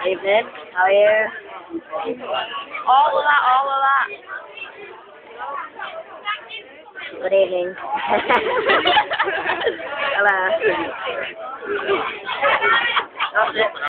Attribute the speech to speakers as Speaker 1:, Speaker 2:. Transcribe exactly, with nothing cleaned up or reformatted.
Speaker 1: Evening. How are you?
Speaker 2: All of that, all of that.
Speaker 1: Good evening. Hello. That's it.